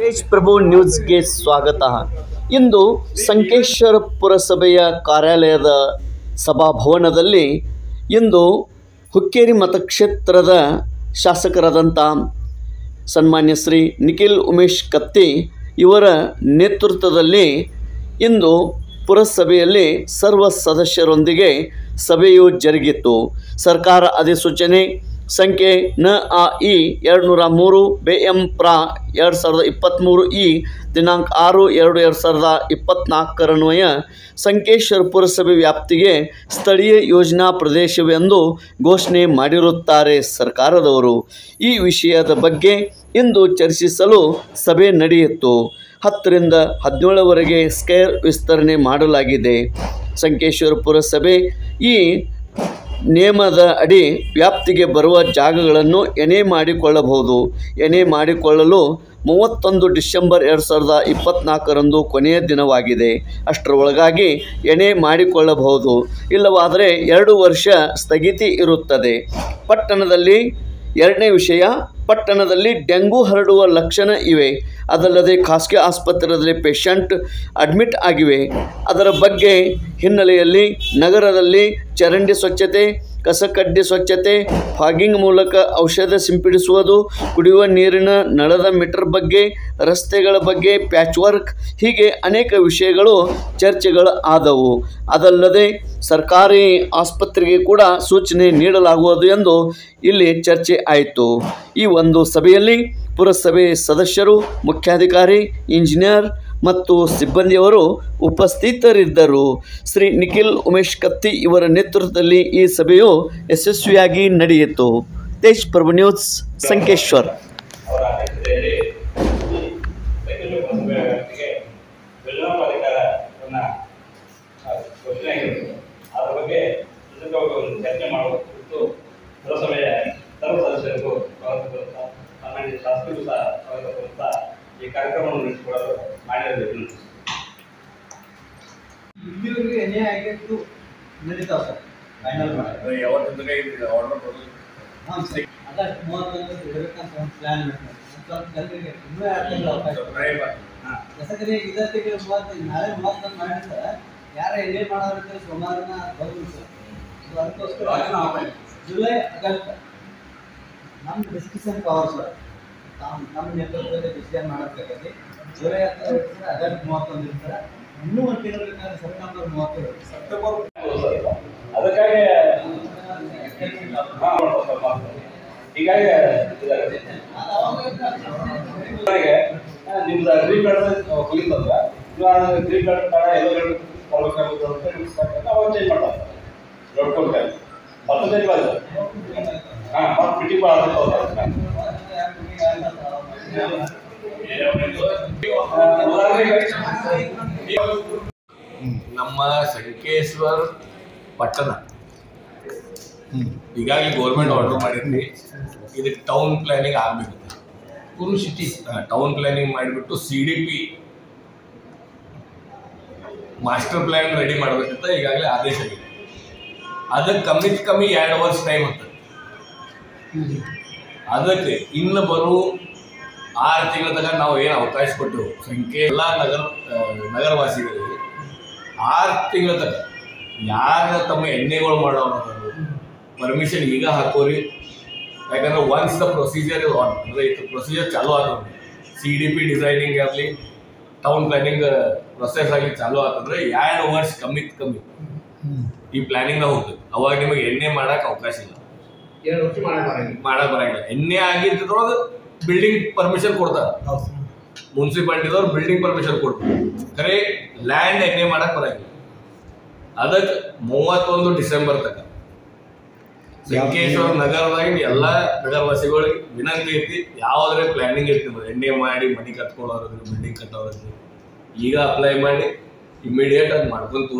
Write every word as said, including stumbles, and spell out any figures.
ತೇಜ್ ಪ್ರಭು ನ್ಯೂಸ್ಗೆ ಸ್ವಾಗತ. ಇಂದು ಸಂಕೇಶ್ವರ ಪುರಸಭೆಯ ಕಾರ್ಯಾಲಯದ ಸಭಾಭವನದಲ್ಲಿ ಇಂದು ಹುಕ್ಕೇರಿ ಮತಕ್ಷೇತ್ರದ ಶಾಸಕರಾದಂಥ ಸನ್ಮಾನ್ಯ ಶ್ರೀ ನಿಖಿಲ್ ಉಮೇಶ್ ಕತ್ತಿ ಇವರ ನೇತೃತ್ವದಲ್ಲಿ ಇಂದು ಪುರಸಭೆಯಲ್ಲಿ ಸರ್ವ ಸದಸ್ಯರೊಂದಿಗೆ ಸಭೆಯು ಜರುಗಿತು. ಸರ್ಕಾರ ಅಧಿಸೂಚನೆ ಸಂಖ್ಯೆ ನ ಆ ಇ ಎರಡು ನೂರ ಮೂರು ಬೆ ಎಂ ಪ್ರಾ ಎರಡು ಸಾವಿರದ ಇಪ್ಪತ್ತ್ಮೂರು ಇ ದಿನಾಂಕ ಆರು ಎರಡು ಎರಡು ಸಾವಿರದ ಇಪ್ಪತ್ತ್ನಾಲ್ಕರನ್ವಯ ಸಂಕೇಶ್ವರ ಪುರಸಭೆ ವ್ಯಾಪ್ತಿಗೆ ಸ್ಥಳೀಯ ಯೋಜನಾ ಪ್ರದೇಶವೆಂದು ಘೋಷಣೆ ಮಾಡಿರುತ್ತಾರೆ ಸರ್ಕಾರದವರು. ಈ ವಿಷಯದ ಬಗ್ಗೆ ಇಂದು ಚರ್ಚಿಸಲು ಸಭೆ ನಡೆಯಿತು. ಹತ್ತರಿಂದ ಹದಿನೇಳರವರೆಗೆ ಸ್ಕೇರ್ ವಿಸ್ತರಣೆ ಮಾಡಲಾಗಿದೆ. ಸಂಕೇಶ್ವರ ಪುರಸಭೆ ಈ ನಿಯಮದ ಅಡಿ ವ್ಯಾಪ್ತಿಗೆ ಬರುವ ಜಾಗಗಳನ್ನು ಎಣೆ ಮಾಡಿಕೊಳ್ಳಬಹುದು. ಎಣೆ ಮಾಡಿಕೊಳ್ಳಲು ಮೂವತ್ತೊಂದು ಡಿಸೆಂಬರ್ ಎರಡು ಸಾವಿರದ ಇಪ್ಪತ್ತ್ನಾಲ್ಕರಂದು ಕೊನೆಯ ದಿನವಾಗಿದೆ. ಅಷ್ಟರ ಒಳಗಾಗಿ ಎಣೆ ಮಾಡಿಕೊಳ್ಳಬಹುದು. ಇಲ್ಲವಾದರೆ ಎರಡು ವರ್ಷ ಸ್ಥಗಿತಿ ಇರುತ್ತದೆ. ಪಟ್ಟಣದಲ್ಲಿ ಎರಡನೇ ವಿಷಯ, ಪಟ್ಟಣದಲ್ಲಿ ಡೆಂಗು ಹರಡುವ ಲಕ್ಷಣ ಇವೆ. ಅದಲ್ಲದೆ ಖಾಸಗಿ ಆಸ್ಪತ್ರೆಯಲ್ಲಿ ಪೇಷಂಟ್ ಅಡ್ಮಿಟ್ ಆಗಿವೆ. ಅದರ ಬಗ್ಗೆ ಹಿನ್ನೆಲೆಯಲ್ಲಿ ನಗರದಲ್ಲಿ ಚರಂಡಿ ಸ್ವಚ್ಛತೆ, ಕಸಕಡ್ಡಿ ಸ್ವಚ್ಛತೆ, ಫಾಗಿಂಗ್ ಮೂಲಕ ಔಷಧ ಸಿಂಪಡಿಸುವುದು, ಕುಡಿಯುವ ನೀರಿನ ನಳದ ಮೀಟರ್ ಬಗ್ಗೆ, ರಸ್ತೆಗಳ ಬಗ್ಗೆ ಪ್ಯಾಚ್ ವರ್ಕ್, ಹೀಗೆ ಅನೇಕ ವಿಷಯಗಳು ಚರ್ಚೆಗಳು ಆದವು. ಅದಲ್ಲದೆ ಸರ್ಕಾರಿ ಆಸ್ಪತ್ರೆಗೆ ಕೂಡ ಸೂಚನೆ ನೀಡಲಾಗುವುದು ಎಂದು ಇಲ್ಲಿ ಚರ್ಚೆ ಆಯಿತು. ಈ ಒಂದು ಸಭೆಯಲ್ಲಿ ಪುರಸಭೆ ಸದಸ್ಯರು, ಮುಖ್ಯಾಧಿಕಾರಿ, ಇಂಜಿನಿಯರ್ ಮತ್ತು ಸಿಬ್ಬಂದಿಯವರು ಉಪಸ್ಥಿತರಿದ್ದರು. ಶ್ರೀ ನಿಖಿಲ್ ಉಮೇಶ್ ಕತ್ತಿ ಇವರ ನೇತೃತ್ವದಲ್ಲಿ ಈ ಸಭೆಯು ಯಶಸ್ವಿಯಾಗಿ ನಡೆಯಿತು. ತೇಜ್ ಪ್ರಭು ನ್ಯೂಸ್, ಸಂಕೇಶ್ವರ್. ಈ ಕಾರ್ಯಕ್ರಮವನ್ನು ನಡೆಸಿಕೊಳ್ಳಲು ಮಾಡಿರಬೇಕು. ಇಲ್ಲಿವರೆಗೆ ಎಣ್ಣೆ ಆಗಿದ್ದು ನಡೀತಾವ ಸರ್. ಫೈನಲ್ ಮಾಡಿ ಯಾವತ್ತಿಂದ ಆರ್ಡರ್ ಬರೋದು. ಹಾಂ ಸರ್, ಆಗಸ್ಟ್ ಮೂವತ್ತೊಂದು ಇರಬೇಕಂತ ಒಂದು ಪ್ಲ್ಯಾನ್ ಮಾಡ್ತಾರೆ. ಸ್ವಲ್ಪ ಜನರಿಗೆ ಇನ್ನೂ ಎರಡು ತಿಂಗಳು ಅವಕಾಶ. ಯಾಕಂದರೆ ಇದತ್ತಿಗೆ ಮೂವತ್ತೈದು ನಾಳೆ ಮೂವತ್ತೊಂದು ಮಾಡಿದ್ರೆ ಯಾರು ಎಣ್ಣೆ ಮಾಡೋದಂತ ಸೋಮವಾರನ ಬರೋದು ಸರ್. ಸೊ ಅದಕ್ಕೋಸ್ಕರ ಜುಲೈ ಆಗಸ್ಟ್ ನಮ್ಮ ಡಿಸ್ಕಷನ್ ಪವರ್ ಸರ್. ನಮ್ಮ ನಮ್ಮ ನೇತೃತ್ವದಲ್ಲಿ ಡಿಸಿಷನ್ ಮಾಡಬೇಕಾಗಿದೆ. ಜುಲೈ ಹತ್ತೊಂಬತ್ತು ಆಗಸ್ಟ್ ಮೂವತ್ತೊಂದು ಇರ್ತಾರೆ. ಇನ್ನೂ ಒಂದು ತಿಂಗಳು ಬೇಕಾದ್ರೆ ಸೆಪ್ಟೆಂಬರ್ ಮೂವತ್ತೇಳು ಸೆಪ್ಟೆಂಬರ್ ಅದಕ್ಕಾಗಿ ಹೀಗಾಗಿ ನಿಮ್ದು ಗ್ರೀನ್ ಕಾರ್ಡ್ ಹೋಗಿತ್ತಂದ್ರೆ ನೀವು ಅದು green card card yellow card ಕೊಡ್ಬೇಕಾಗುತ್ತೆ ಅಂತ ಅವಾಗ ಚೇಂಜ್ ಮಾಡ್ತಾರೆ. ದೊಡ್ಡ ಕೊಡ್ತಾರೆ ಹತ್ತು ಚೇಂಜ್ ಮಾಡಿದ್ರೆ ಹಾಂ ಮತ್ತು ಫಿಟ್ಟಿಂಗ್ ಮಾಡೋದು. ನಮ್ಮ ಸಂಕೇಶ್ವರ ಪಟ್ಟಣ ಈಗಾಗಲೇ ಗೌರ್ಮೆಂಟ್ ಆರ್ಡರ್ ಮಾಡಿದ್ವಿ. ಇದಕ್ಕೆ ಟೌನ್ ಪ್ಲಾನಿಂಗ್ ಆಗಬೇಕು. ಪೂರ್ವ ಸಿಟಿ ಟೌನ್ ಪ್ಲಾನಿಂಗ್ ಮಾಡಿಬಿಟ್ಟು C D P master plan ready ಮಾಡಬೇಕಂತ ಈಗಾಗಲೇ ಆದೇಶ ಆಗಿದೆ. ಅದಕ್ಕೆ ಕಮ್ಮಿ ಕಮ್ಮಿ ಎರಡು ವರ್ಷ ಟೈಮ್ ಆಗ್ತದೆ. ಅದಕ್ಕೆ ಇನ್ನು ಬರೋ ಆರು ತಿಂಗಳ ತನಕ ನಾವು ಏನು ಅವಕಾಶ ಕೊಟ್ಟೆವು ಸಂಖ್ಯೆ ಎಲ್ಲ ನಗರ ನಗರವಾಸಿಗಳಿಗೆ ಆರು ತಿಂಗಳ ತನಕ ಯಾರು ತಮ್ಮ ಎಣ್ಣೆಗಳು ಮಾಡೋರು ಪರ್ಮಿಷನ್ ಈಗ ಹಾಕೋರಿ. ಯಾಕಂದ್ರೆ once the procedure is on, ಅಂದರೆ ಇದು ಪ್ರೊಸೀಜರ್ ಚಾಲೂ ಆದ್ರೆ ಸಿ ಡಿ ಪಿ ಡಿಸೈನಿಂಗ್ ಆಗಲಿ ಟೌನ್ ಪ್ಲಾನಿಂಗ್ ಪ್ರೊಸೆಸ್ ಆಗಲಿ ಚಾಲೂ ಆಗ್ತಂದ್ರೆ ಎರಡು ವರ್ಷ ಕಮ್ಮಿ ಕಮ್ಮಿ ಈ ಪ್ಲಾನಿಂಗ್ನ ಹೋಗ್ತದೆ. ಅವಾಗ ನಿಮಗೆ ಎಣ್ಣೆ ಮಾಡೋಕೆ ಅವಕಾಶ ಇಲ್ಲ. ಎರಡು ವರ್ಷ ಮಾಡಕ್ಕೆ ಮಾಡಕ್ಕೆ ಬರಂಗಿಲ್ಲ. ಎಣ್ಣೆ ಆಗಿದ್ದದ್ರೊಳಗೆ ಬಿಲ್ಡಿಂಗ್ ಪರ್ಮಿಷನ್ ಕೊಡ್ತಾರೆ. ಮುನ್ಸಿಪಾಲಿಟಿದವ್ರು ಬಿಲ್ಡಿಂಗ್ ಪರ್ಮಿಷನ್ ಕೊಡ್ತಾರೆ. ಖರೆ ಲ್ಯಾಂಡ್ ಎಣ್ಣೆ ಮಾಡಕ್ಕೆ ಬರಂಗಿಲ್ಲ. ಅದಕ್ಕೆ ಮೂವತ್ತೊಂದು ಡಿಸೆಂಬರ್ ತನಕ ಸಂಕೇಶ್ವರ ನಗರದಾಗ ಎಲ್ಲ ನಗರವಾಸಿಗಳಿಗೆ ವಿನಂತಿ ಐತಿ. ಯಾವುದ್ರೆ ಪ್ಲಾನಿಂಗ್ ಇರ್ತೀವಿ ಎಣ್ಣೆ ಮಾಡಿ ಮನೆ ಕಟ್ಕೊಳ್ಳೋರು, ಬಿಲ್ಡಿಂಗ್ ಕಟ್ಟೋರು ಈಗ ಅಪ್ಲೈ ಮಾಡಿ ಇಮಿಡಿಯೇಟ್ ಆಗಿ ಮಾಡ್ಕೊಂತ